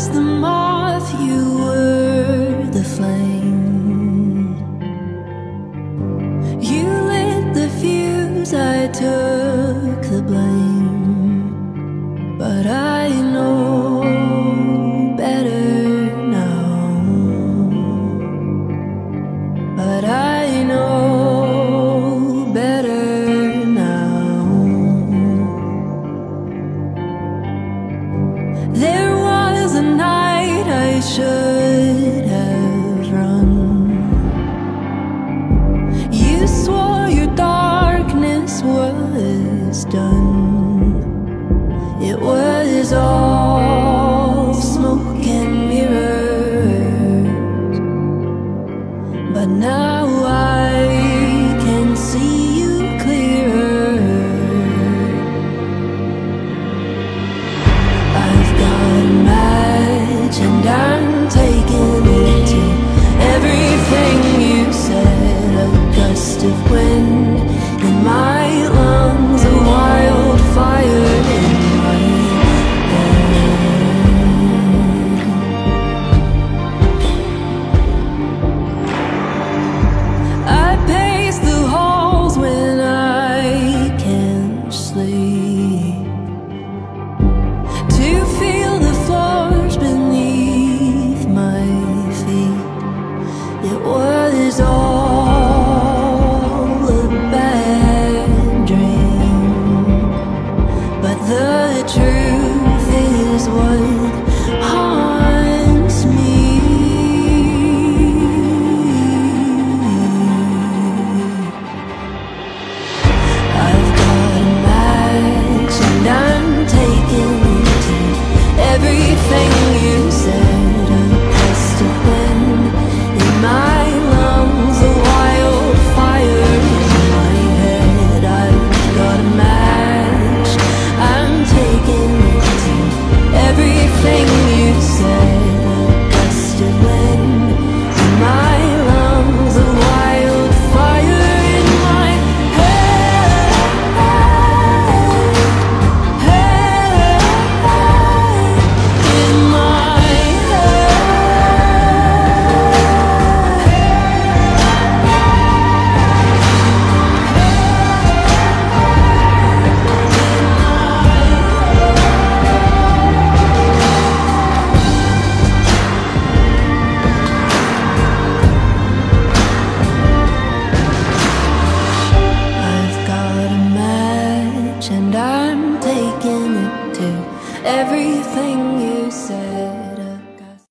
was the moth, you were the flame. You lit the fuse, I took the blame. But I know better now. But I know better now. There was a night I should have run. You swore your darkness was done. It was all smoke and mirrors. But now I can see you clearer. I've got a match and I'm taking it to everything you said. A gust of wind in my lungs, a wildfire in my head. I pace the halls when I can't sleep, to feel the floors beneath my feet. It was all a bad dream, but the truth is what haunts me. I've got a match and I'm taking it to everything you said. A gust of wind in my lungs, a wildfire in my head. I've got a match, I'm taking it to everything you said. A gust of wind in my lungs, a wildfire in my head. In my I've got a match and I'm taking it to everything